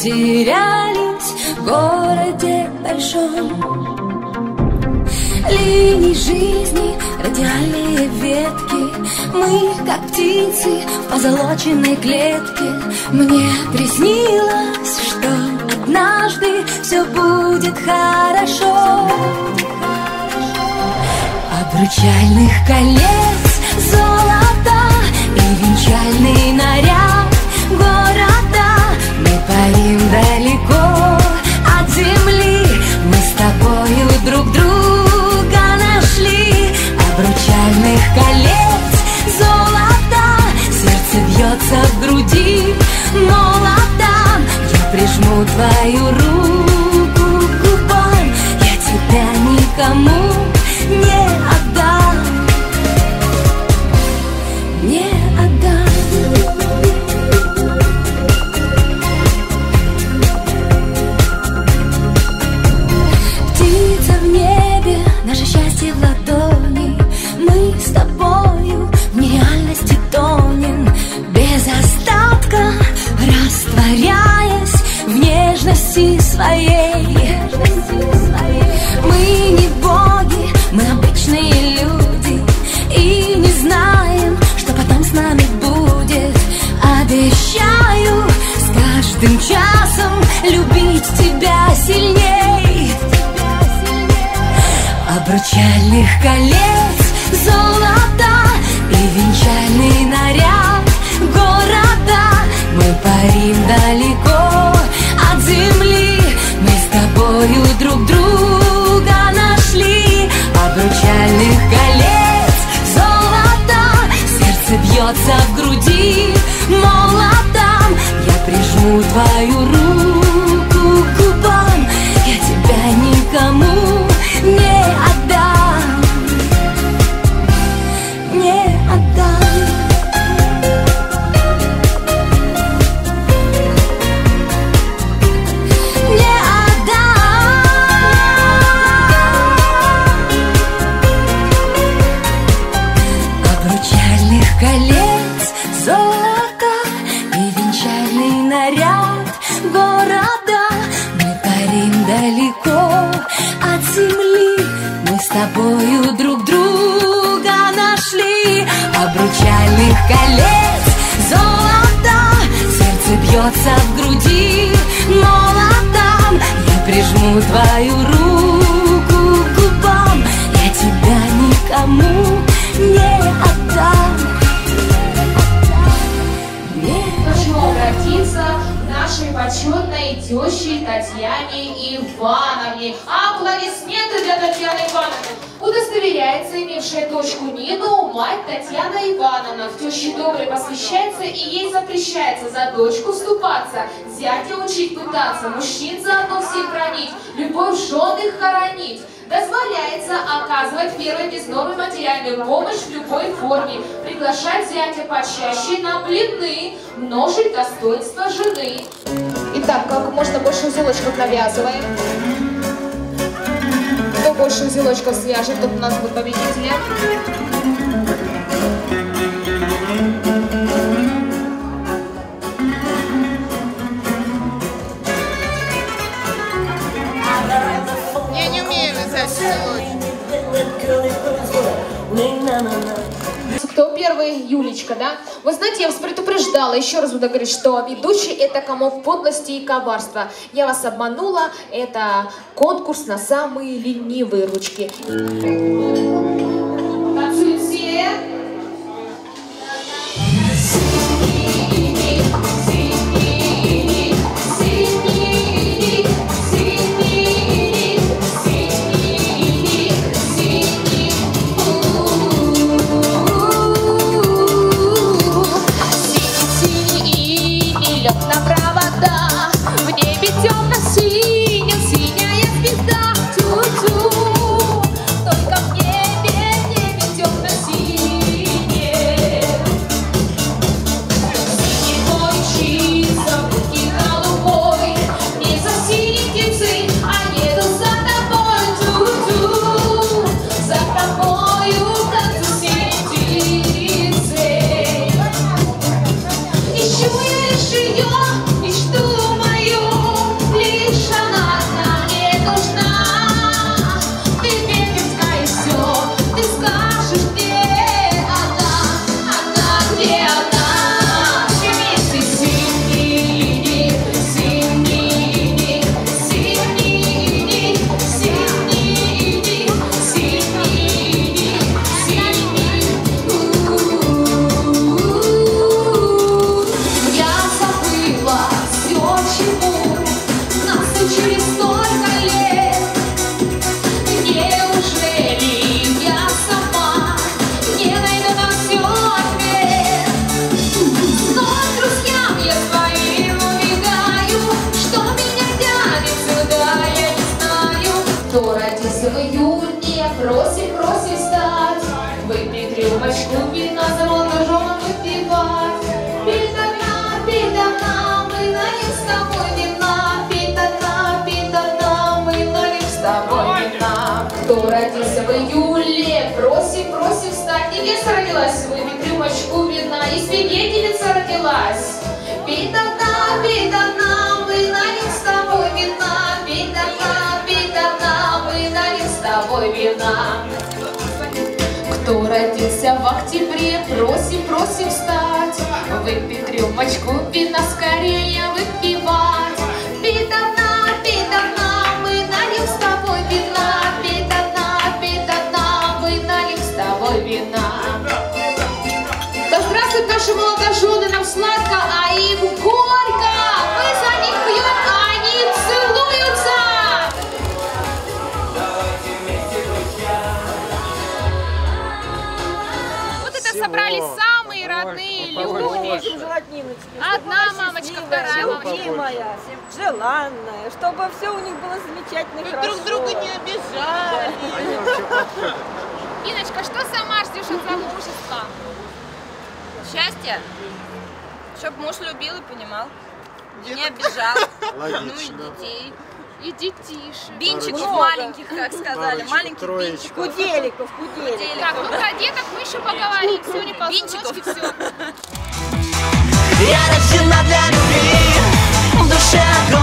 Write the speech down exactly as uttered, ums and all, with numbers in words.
потерялись в городе большом. Линий жизни, радиальные ветки, мы, как птицы в позолоченной клетке. Мне приснилось, что однажды все будет хорошо. Обручальных колец золото и венчальный наряд города. Мы парим далеко от земли, мы с тобою друг друга нашли. Обручальных колец золото, сердце бьется в груди молото. Я прижму твою руку к губам, я тебя никому не отдам, не отдам. Птица в небе, наше счастье в ладони. Мы с тобою в нереальности тонем, без остатка растворяясь в нежности своей. Мы не боги, мы обычные люди, и не знаем, что потом с нами будет. Обещаю с каждым часом любить тебя сильней. Обручальных колец золото и венчальный наряд города. Мы парим далеко от земли, мы с тобою друг друга нашли. Обручальных колец золото, сердце бьется в груди молотом. Я прижму твою руку к губам, я тебя никому не отдам, не отдам. Не отдам. Обручальных колец золото и венчальный наряд города. Мы парим далеко от земли, мы с тобою друг друга нашли. Обручальных колец золото, сердце бьется в груди молотом. Я прижму твою руку к губам, я тебя никому не отдам, не Прошу обратиться к нашей почетной теще Татьяне Ивановне. Аплодисменты для Татьяны Ивановны. Удостоверяется имевшая дочку Нину мать Татьяна Ивановна. В теще доброй посвящается, и ей запрещается за дочку вступаться, зятя учить пытаться, мужчин заодно всех бронить, любовь жен их хоронить. Дозволяется оказывать первой безновой материальную помощь в любой форме, приглашать зятя почаще на блины, множить достоинства жены. Итак, как можно больше узелочков навязываем. Кто больше узелочков свяжет, тот у нас будет победителем. Я не умею вязать узелочки. Кто первый? Юлечка, да? Вы знаете, я вас предупреждала, еще раз буду говорить, что ведущий — это комок подлости и коварства. Я вас обманула, это конкурс на самые ленивые ручки. Танцуйте! Еще я решила напилась, выпить рюмочку вина, и свидетельница родилась. Пей до дна, пей до дна, мы налим с тобой вина. Пей до дна, пей до дна, мы налим с тобой вина. Кто родился в октябре, просим, просим встать, выпить рюмочку вина, скорее выпивать. Пей до дна, пей до дна, мы налим с тобой вина. Пей до дна, пей до дна, мы налим с тобой вина. Да здравствуют наши молодожены, нам сладко, а им горько. Мы за них пьем, а они целуются. Вот это собрались самые родные люди. Одна мамочка, вторая мамочка. Любимая, желанная, чтобы все у них было замечательно и хорошо. Друг друга не обижали. Иночка, что сама ждешь от замужества? Счастье, чтоб муж любил и понимал, не обижал, ну и детей. И детишек. Бинчиков маленьких, как сказали, маленьких бинчиков. Куделиков, куделиков. Так, ну про деток мы еще поговорим. Сегодня по сыночке все. Я рождена для любви, в душе огонь.